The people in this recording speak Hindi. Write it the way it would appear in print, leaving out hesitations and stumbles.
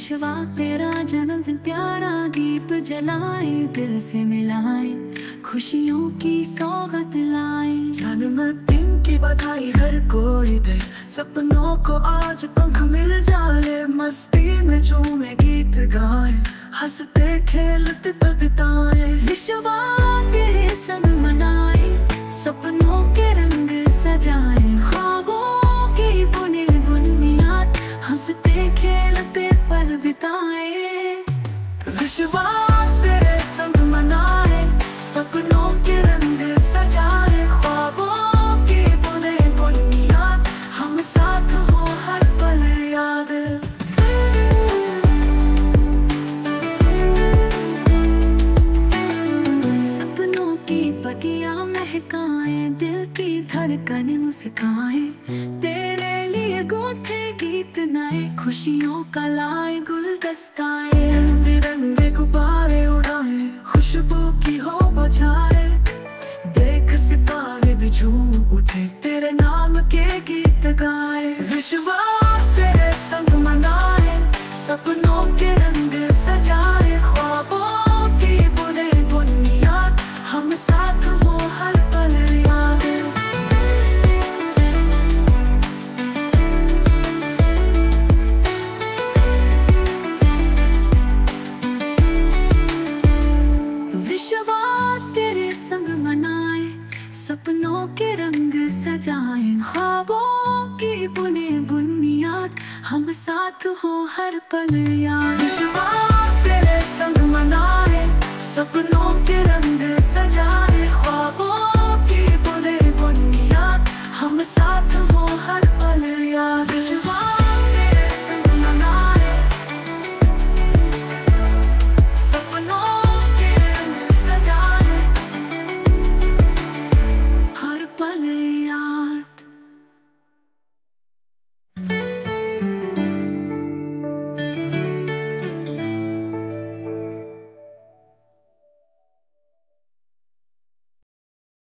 विश्वा तेरा जन्मदिन प्यारा, दीप जलाए दिल से मिलाए, खुशियों की सौगत लाए। जन्मदिन की बधाई हर कोई दे, सपनों को आज पंख मिल जाए। मस्ती में झूमे गीत गाए, हंसते खेलते पल बिताए। विश्वा तेरे संग मनाए, सपनों के रंग सजाए, ख्वाबों की बुनी बुनियाद, हंसते खेलते पल बिताए। विश्वा तेरे संग मनाए, सपनों के रंग सजाए, ख्वाबों की बुनी बुनियाद, हम साथ हो हर पल याद। सपनों की बगिया महकाए, दिल की धड़कन मुस्काए, तेरे लिए गूंथे गीत नए, खुशियों का लाए गुलदस्ताए। रंग बिरंगे गुब्बारे उड़ाए, खुशबू की हो बजाए, देख सितारे भी झूम उठे, तेरे नाम के गीत गाए। विश्वा तेरे संग मनाए, सपनों के रंग सजाए, ख्वाबों की बुने बुनियाद, हम साथ हो हर पल याद। विश्वा तेरे संग मनाए, सपनों के रंग सजाए, ख्वाबों की बुने बुनियाद, हम साथ हो हर पल याद।